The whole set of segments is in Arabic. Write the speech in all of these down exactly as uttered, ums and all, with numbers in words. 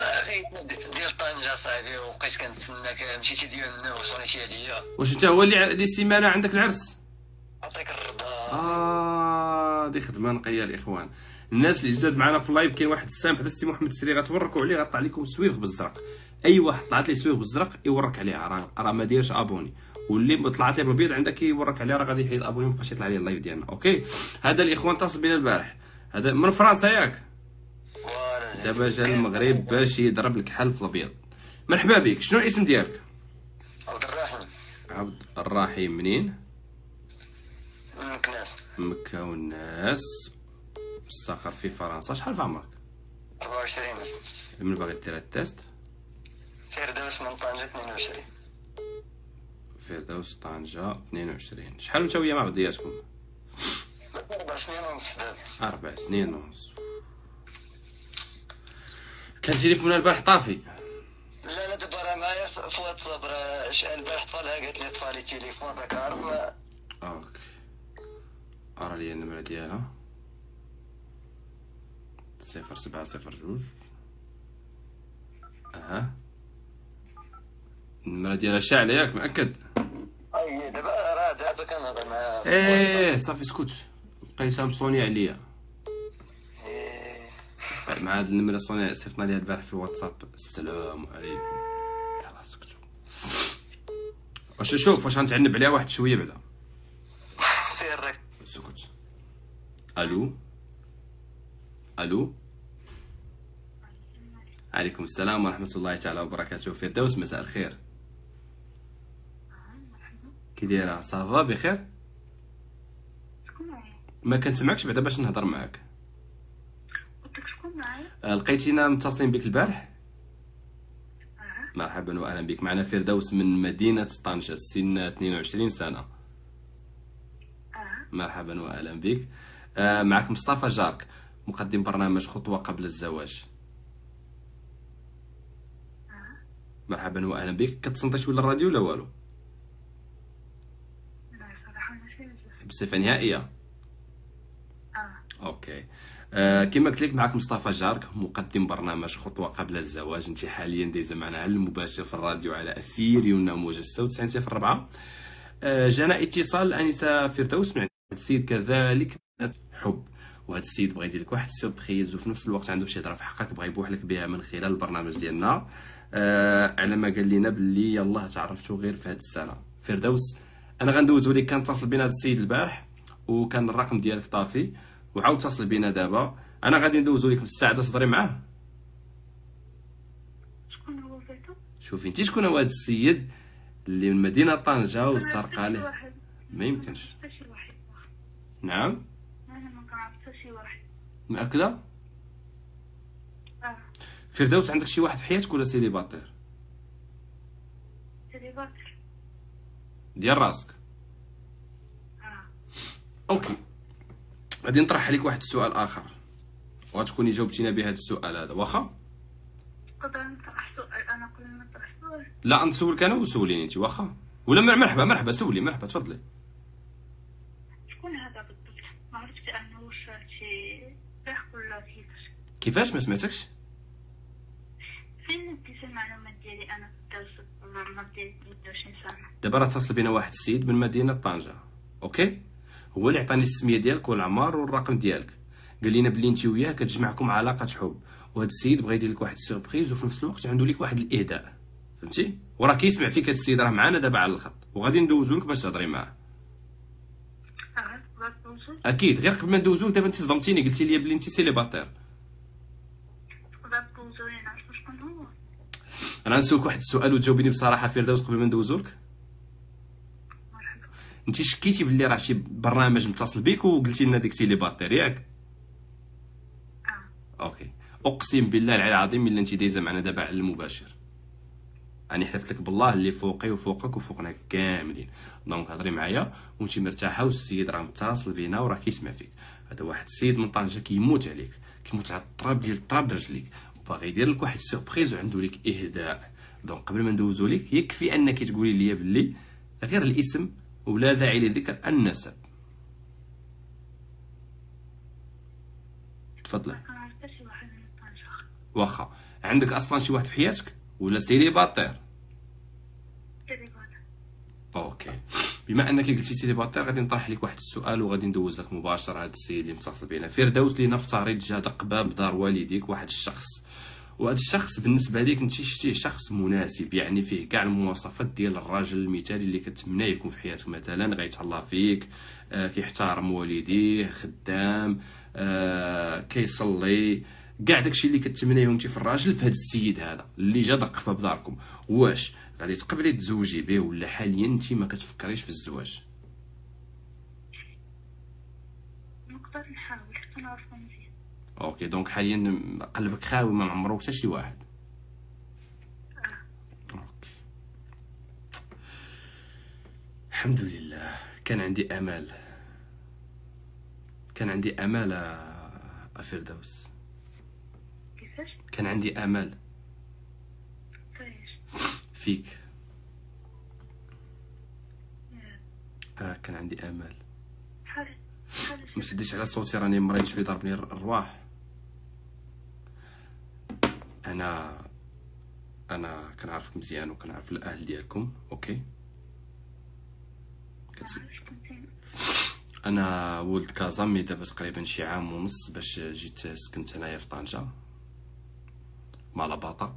غير ديال طنجة صاحبي، وبقيت كنتسناك، مشيتي ديالنا وصونيتي عليا. واش انت هو اللي اللي السيمانه عندك العرس؟ عطيك الرضا. اه دي خدمه نقيه الاخوان. الناس اللي جداد معنا في اللايف، كاين واحد السامح حدا سي محمد السري غتوركوا عليه، غطلع لكم سويغ بالزرق. اي واحد طلعت ليه سويغ بالزرق يورك عليها، راه راه ما دايرش ابوني، واللي طلعت ليه بالابيض عندك يورك عليها، راه غادي يحيد ابوني، مابقاش يطلع ليه اللايف ديالنا. اوكي هذا الاخوان اتصل بينا البارح، هذا من فرنسا ياك؟ دابا جا المغرب باش يضرب لك حل في الابيض. مرحبا بك، شنو الاسم ديالك؟ عبد الرحيم. عبد الرحيم منين؟ من مكناس. مكة والناس، مستقر في فرنسا. شحال في عمرك؟ أربعة وعشرين. من باغي دير التيست؟ فردوس من طنجة اثنين وعشرين. فردوس طنجة اثنين وعشرين. شحال نتا ويا مع بعضياتكم؟ أربع سنين ونص دابا. أربع سنين ونص. كان تليفونها البارح طافي؟ لا لا دابا راه معايا في واتساب، راه شحال البارح طفالها قالت لي طفى لي التليفون، راك عارف. ما اوكي ارى لي النمرة ديالها صفر سبعة صفر جوج. اها النمرة ديالها شاعلة ياك مأكد؟ اي دابا راه دابا كنهضر معاها. ايه صافي اسكت، بقيتها مصوني عليا إيه. مع هاد النمرة صوني صيفطنا ليها البارح في الواتساب. السلام عليكم. يلاه سكتوا. واش شوف واش غنتعنب عليها واحد شوية بعدا. سير راك سكت. الو الو. عليكم السلام ورحمة الله تعالى وبركاته. فردوس مساء الخير، كي دايرة؟ صافا بخير؟ شكون معايا؟ ما كنسمعكش بعدا باش نهضر معاك. قلت لك شكون معايا؟ آه، لقيتينا متصلين بك البارح. اه مرحبا واهلا بك. معنا فردوس من مدينة طنجة، سن اثنين وعشرين سنة. اه مرحبا واهلا بك. آه، معك مصطفى جارك، مقدم برنامج خطوة قبل الزواج. اه مرحبا واهلا بك. كتصنتي ولا الراديو ولا والو؟ لا صراحة ماشي بزاف. بصفة نهائية. اه اوكي. آه كما قلت لك معك مصطفى جارك، مقدم برنامج خطوة قبل الزواج. انت حاليا دايزه معنا على المباشر في الراديو على اثير يونا موجة ستة وتسعين صفر أربعة. آه جانا اتصال انسه فردوس من عند السيد كذلك حب، وهذا السيد بغى يدير لك واحد السوربريز، وفي نفس الوقت عنده شي هضره في حقك بغى يبوح لك بها من خلال البرنامج ديالنا. آه على ما قال لنا باللي يلاه تعرفتوا غير في هذه السنه. فردوس انا غندوزو لك، كان اتصل بنا هذا السيد البارح وكان الرقم ديالك طافي، وعاود اتصل بينا دابا. انا غادي ندوزو لك الساعه تهضري معاه. شكون هو فاتو؟ شوفي انت شكون هو هذا السيد اللي من مدينه طنجه وسرقه شي له؟ واحد. ما يمكنش. حتى شي واحد. نعم انا ما كنعرف حتى شي واحد. مأكده؟ اه فردوس عندك شي واحد في حياتك ولا سيليباتير؟ سيليباتر. ديال راسك. اه اوكي غادي نطرح عليك واحد السؤال اخر وغتكوني جاوبتينا بهذا السؤال هذا، واخا؟ تقدر نطرح سؤال انا قبل ما نطرح سؤال؟ لا نسولك انا وسوليني انت، واخا؟ ولا مرحبا مرحبا سولي، مرحبا تفضلي. شكون هذا بالضبط؟ ما عرفتش انه واش شي فاح ولا كيفاش. كيفاش؟ ما سمعتكش. فين ديت المعلومات ديالي انا في الدرس العمر ديالي اثنين وعشرين سنة؟ دابا راه اتصل بينا واحد السيد من مدينه طنجه، اوكي؟ هو اللي عطاني السميه ديالك والعمر والرقم ديالك، قال لنا بلي انت وياه كتجمعكم علاقه حب، وهذا السيد بغى يدير لك واحد السوربريز وفي نفس الوقت عنده لك واحد الاهداء، فهمتي؟ وراه كيسمع فيك هذا السيد، راه معانا دابا على الخط وغادي ندوزو لك باش تهضري معاه. اه تقدر توصل؟ اكيد. غير قبل ما ندوزو لك دابا انت صدمتيني، قلتي لي بلي انت سيليباتير. تقدر توصل لي نعرف شكون هو؟ انا نسولك واحد السؤال وتجاوبيني بصراحه فردوس قبل ما ندوزو لك. مرحبا. انت شكيتي باللي راه شي برنامج متصل بك وقلتي لنا ديك سيليباتير ياك؟ اه اوكي. اقسم بالله العلي العظيم الا انت دايزه معنا دابا على المباشر، راني حلفت لك بالله اللي فوقي وفوقك وفوقنا كاملين. دونك هضري معايا وانت مرتاحه، والسيد راه متصل بينا وراه كيسمع فيك. هذا واحد السيد من طنجه كيموت عليك، كيموت على التراب ديال التراب درجليك، وباغي يدير لك واحد السوربريز وعنده لك اهداء. دونك قبل ما ندوزو لك يكفي انك تقولي لي باللي غير الاسم ولا داعي لذكر النسب. تفضلي. ما كنعرف حتى شي واحد من طنجة. واخا عندك اصلا شي واحد في حياتك ولا سيليباتير؟ سيليباتير. اوكي، بما انك قلتي سيليباتير غادي نطرح لك واحد السؤال وغادي ندوز لك مباشره هذا السيد اللي متصل بينا. فردوس، لنفترض جا دق باب دار والديك واحد الشخص، وهذا الشخص بالنسبه ليك انت شتيه شخص مناسب، يعني فيه كاع المواصفات ديال الراجل المثالي اللي كتمنى يكون في حياتك، مثلا غيتهلا فيك، آه كيحترم والديه، خدام، آه كيصلي، كاع داكشي اللي كتمنيه انت في الراجل. في هذا السيد هذا اللي جا دق في باب داركم، واش غادي تقبلي تزوجي به ولا حاليا انت ما كتفكريش في الزواج؟ نقدر نحاول حتى نعرفو مزيان. اوكي، دونك حاليا قلبك خاوي، ما عمرو حتى شي واحد. اوكي، الحمد لله. كان عندي امل، كان عندي امل يا فردوس، كيفاش؟ كان عندي امل فايش؟ فيك. يا اه كان عندي امل. بحال بحال ما تديش على صوتي، راني مريض شويه، ضربني الرواح. انا انا كنعرفك مزيان وكنعرف الاهل ديالكم. اوكي، كتس... انا ولد كازا، مي دابا تقريبا شي عام ونص باش جيت سكنت هنايا في طنجة مع لاباطا،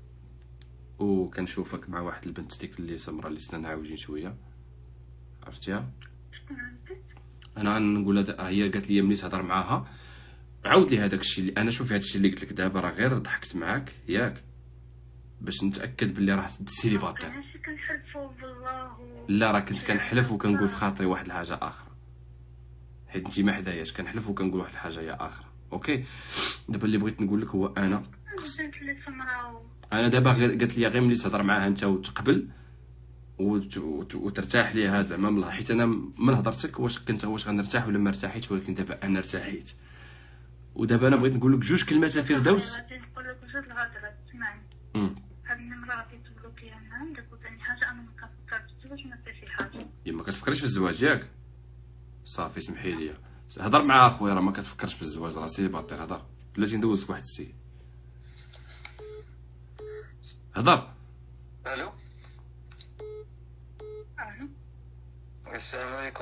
وكنشوفك مع واحد البنت ديك اللي سمرا اللي سنانها عاوجين شويه، عرفتيها؟ شكون عندك؟ انا غنقول لها، هي قالت لي ملي تهضر معاها عاود لي هذاك الشيء اللي انا شوفي هذا الشيء اللي قلت لك دابا، راه غير ضحكت معاك ياك باش نتاكد باللي راه سيليباتير. انا شي كنحلفو بالله و... لا راه كنت كنحلف وكنقول في خاطري واحد الحاجه اخرى، حيت انت ما حداياش، كنحلف وكنقول واحد الحاجه يا اخرى. اوكي، دابا اللي بغيت نقول لك هو انا البنت اللي سمرا و... انا دابا غير قالت لي غير ملي تهضر معاها انت وتقبل وت- وت- وترتاح ليها زعما من الله، حيت انا من هضرتك واش كنت واش غنرتاح ولا ما ارتاحيتش، ولكن دابا انا ارتاحيت. ودابا انا بغيت نقول لك جوج كلمات يا فردوس. غادي نقول لك جوج الهضرات، اسمعني. امم هاد النمرة غادي تبلوكيها من عندك، وثاني حاجة أنا ما كنفكرش في الزواج، ما حتى شي حاجة. يا ما كتفكريش في الزواج ياك؟ صافي سمحي لي، هضر مع اخويا، راه ما كتفكرش في الزواج، راه سيليباتير. هضر بلاتي ندوزك واحد السيد، هضر. الو، ألو. السلام عليكم.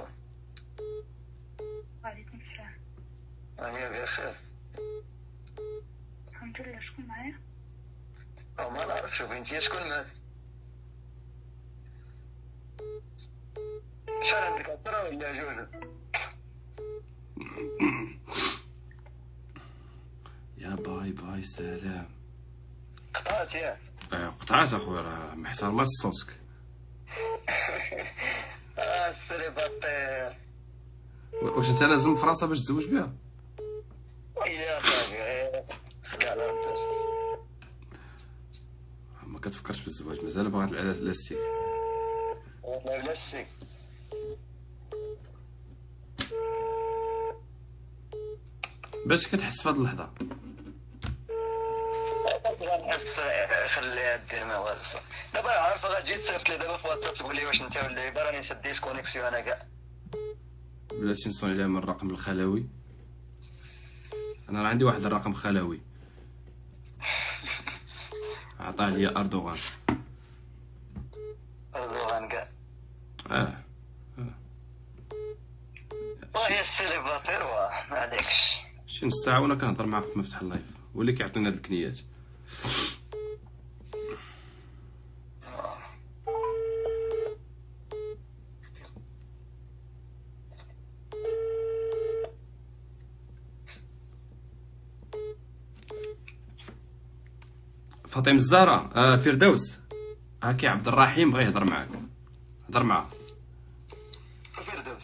وعليكم السلام. انا بخير الحمد لله. شكون معايا؟ او ما نعرف. شوفي انت شكون معك؟ شحال عندك عشرة ولا جوج؟ يا باي باي سلام. قطعت ياك؟ اه قطعت اخويا، راه ما احترماتش صوتك. اه السليباتير. واش انت لازم فرنسا باش تزوج بها؟ ويلي اخاك لا لا بس ما كتفكرش في الزواج، مازال باغا على لاستيك. والله بلا السيك. باش كتحس في هاد اللحظه؟ غنحس خليها دير ما والو. دابا عارف غتجي تصيفط لي دابا في واتساب تقول لي واش انت ولا هبه، راني سد ديسكونيكسيون انا كاع. بلاتي نصوني لها من الرقم الخلوي، انا راه عندي واحد الرقم خلوي عطاه لي اردوغان. اردوغان كاع. اه وهي السليباتير واه ما عليكش. شي نص ساعه وانا كنهضر معاك في مفتاح اللايف، واللي كيعطينا هاد الكنيات. فاطمه الزهراء، آه فردوس، هاكي عبد الرحيم بغى يهضر معاك، هضر معاه. فردوس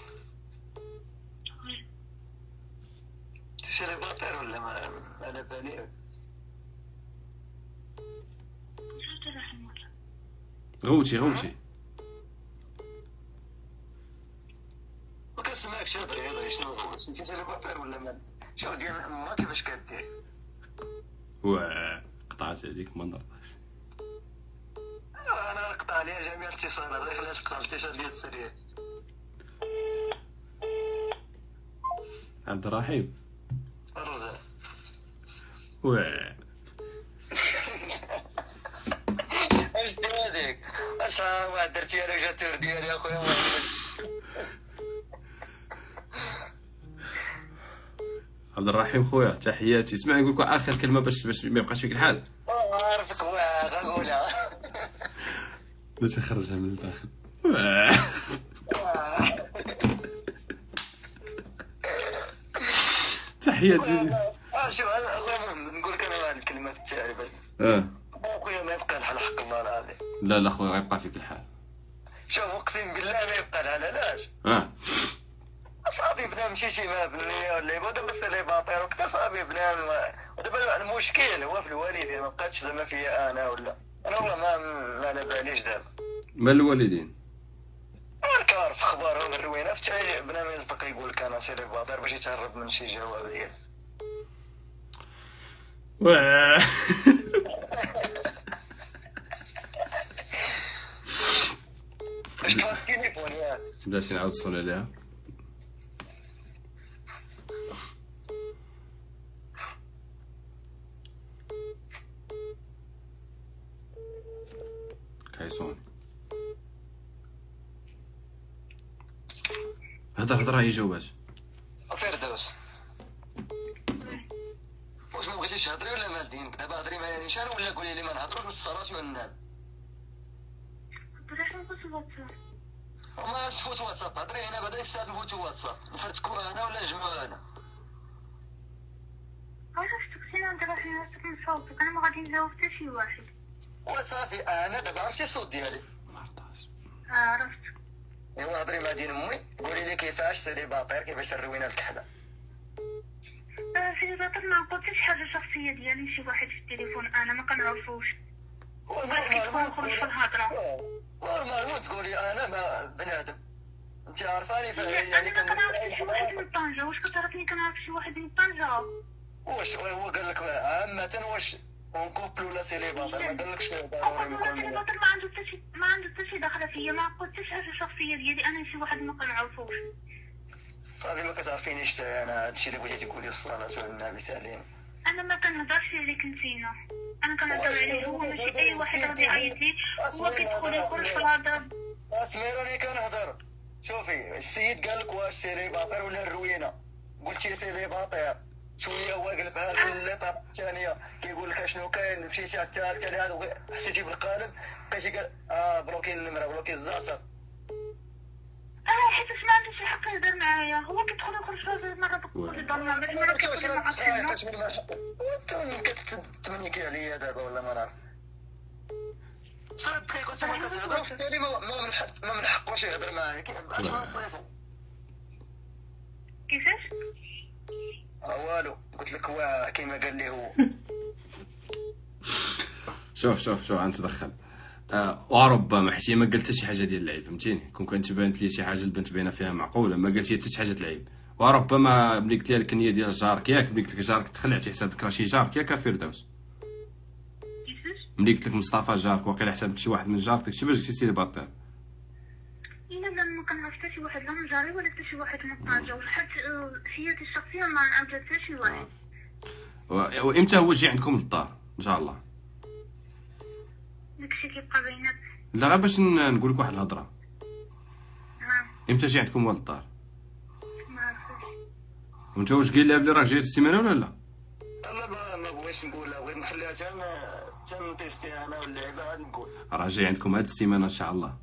سليباتير ولا ما على بالي؟ شفت رحم الله. غوتي غوتي ما كنسمعكش. هضري هضري شنو هو؟ انت سليباتير ولا ما؟ شنو ديال ما كيفاش كدير؟ واه قطعت عليك ما نرضاش. انا قطع عليا جميع الاتصالات، غير خليها تقطع الاتصال ديال السريع. عبد الرحيم الرزاق. واه شا واحد درتي انا جاتور ديالي اخويا. عبد الرحيم خويا تحياتي. اسمع نقول لك اخر كلمه باش باش ما يبقاش فيك الحال. عارفك هو غنقولها. لا تخرجها من الداخل. تحياتي. شوف المهم نقول لك انا واحد الكلمات تاعي بس. اه اخويا ما يبقى الحال حق الله العظيم. لا لا خويا غيبقى فيك الحال. شوف اقسم بالله ما يبقى الحال. علاش؟ اه صافي بنان ماشي شي ما بنيه ولا يبغى دابا سالي باطير وكذا. صافي بنان ودابا المشكل هو في الوالدين. ما بقاتش زعما فيا انا ولا انا والله ما ما على باليش دابا. مال الوالدين؟ انا كنعرف اخبارهم الروينه حتى بنان ما يسبق يقول لك انا سالي باطير باش يتهرب من شي جواب ديال. اش كان التليفون ياك؟ بلاتي نعاود نصوني عليها. كيصون هضر هضر هي جاوبات. فردوس واش ما بغيتيش تهضري ولا مالدين؟ دابا هضري معايا نيشان ولا قولي لي ما نهضروش بالصراط وننام. علاش ما بغيتش الواتساب؟ وما تفوت واتساب. هضري هنا بعدا ديك الساعه نفوتو واتساب. نفرتكو انا ولا نجمعو انا؟ علاش تكسينا انت راح نعرفك من صوتك؟ انا ما غادي نجاوب حتى شي واحد. وصافي انا دابا عرفتي الصوت ديالي. اه عرفت. ايوا هضري مع دين امي قولي لي كيفاش سالي باطير كيفاش الروينه الكحله. آه سيدي باطل ما قلتش حاجه شخصيه ديالي شي واحد في التليفون انا ما كنعرفوش. بغيت كيدخل نخرج في الهضره. نورمالمون تقولي انا ما بنادم. انت عارفاني يعني انا ما كنعرفش شي واحد من طنجه. واش كتعرفني كنعرف شي واحد من طنجه؟ واش هو قال لك عامه واش اون كوبل ولا سيلي باطل؟ ما قالكش ضروري نكون سيلي باطل. ما عنده حتى شي ما عنده حتى شي دخله فيا. ما قلتش حاجه شخصيه ديالي انا شي واحد ما كنعرفوش. صافي ما كتعرفينيش حتى انا. هادشي اللي بغيتي تقولي الصلاه على النبي تعليم. انا ما كنهضرش عليك نتينا. انا كنهضر عليه هو. ماشي اي واحد غادي يعيط لي هو كيدخل يخرج في الهضره. اسمير اللي كنهضر. شوفي السيد قال لك واش سيلي باطير ولا الروينه؟ قلتي سيلي باطير. شويه هو قلبها في الليطه الثانيه كيقول لك شنو كاين. مشيتي على الثالثه لهذا حسيتي بالقالب بقيتي قال اه بلوكي النمره بلوكي الزعتر. اه حيت ما عندوش الحق يهضر معايا. هو كيدخل يخرج في مره بكل الضلمه باش ما نعرفش ما عرفتش. كتمنيكي عليا دابا ولا ما نعرف. صاد دقيقه انت ما كتهضرش التالي ما من حق ما من حقوش يهضر معايا. اش غنصريفو؟ كيفاش؟ والو قلت لك هو كيما قال لي هو. شوف شوف شوف غنتدخل. آه وربما حيت ما قلت شي حاجه ديال اللعيب فهمتيني. كون كانت بانت لي شي حاجه البنت باينه فيها معقوله ما قلتي حتى شي حاجه العيب. وربما ملي قلت لها الكنيه ديال جارك ياك ملي قلت لك جارك تخلعتي حسابك راه شي جارك ياك فردوس. كيفاش؟ ملي قلت لك مصطفى جارك واقيلا حسابك شي واحد من جارك داكشي باش قلتي سيري باطير. لا لا ما كنعرف حتى شي واحد لا من جاري ولا حتى شي واحد من طنجه. وحتى حياتي الشخصيه ما نعرف حتى شي واحد. وامتى هو جي عندكم للدار ان شاء الله؟ داكشي كيبقى بيناتنا. لا غير باش نقول لك واحد الهضره. ها امتى جي عندكم هو للدار؟ ما عرفتش. وانت واش قايل لها بلي راك جاي السيمانه ولا لا؟ انا ما بغيتش نقولها. بغيت نخليها حتى حتى نتيستي انا واللعيبه عاد نقول. راه جاي عندكم هاد السيمانه ان شاء الله.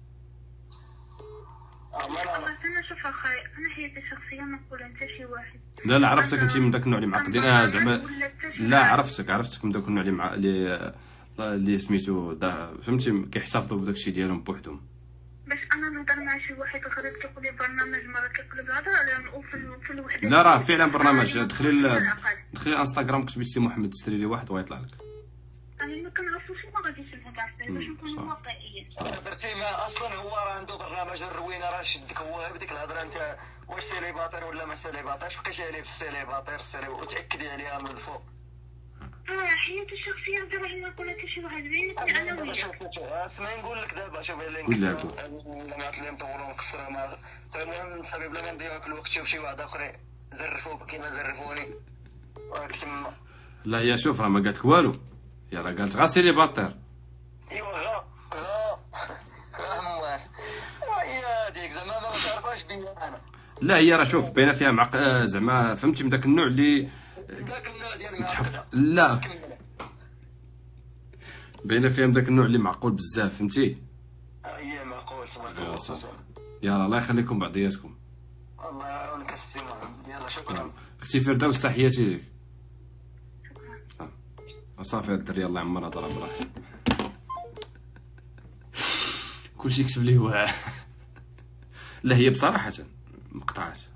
انا شوف اخاي انا حياتي الشخصيه ما نقولها حتى شي واحد. لا لا عرفتك انت من داك النوع اللي معقدين. اه زعما لا عرفتك عرفتك من داك النوع اللي مع اللي اللي سميتو فهمتي كيحتفظوا بداك الشيء ديالهم بوحدهم. باش انا نهضر مع شي واحد غريب كيقول لي برنامج مره كيقلب الهضره على وفي في الوحده. لا راه فعلا برنامج. دخلي دخلي الانستغرام كتبي سي محمد السريري واحد وغيطلع لك. انا ما كنعرفوش ما غاديش نهضر فيه باش نكونوا واقعيين. درتي ما اصلا هو راه عنده برنامج الروينه راه شدك هو بديك الهضره. انت واش سيلي باطير ولا ما سيلي باطير؟ بقيتي عليه بالسيلي باطير السيلي وتاكدي عليها من الفوق. اه حياتي الشخصيه دابا ما نقولها حتى شي واحد بيناتني انا وياك. اسمعي نقول لك دابا شوفي اللي المعلومات اللي نطولوا ونقصروا ما المهم صافي بلا ما نضيعوا الوقت. شوف شي واحد اخر زرفوك كيما زرفوني راك تما. لا هي شوف راه ما قالت لك والو. يا راه قالت غا سيلي باطير. ايوا غا غا لا هي راه شوف باينه فيها معق آه، زعما فهمتي من داك النوع اللي ذاك النوع ديال متحف المعقدة. لا باينه فيها من داك النوع اللي معقول بزاف فهمتي. هي معقول تبارك ايوا الله. صافي يلا الله يخليكم بعضياتكم. الله يعاونك السي محمد. يلا شكرا. اختي فردوس تحياتي ليك. اه صافي الدري الله يعمرها ضرب راه كلشي كتب ليه واعر. لا هي بصراحه مقطعات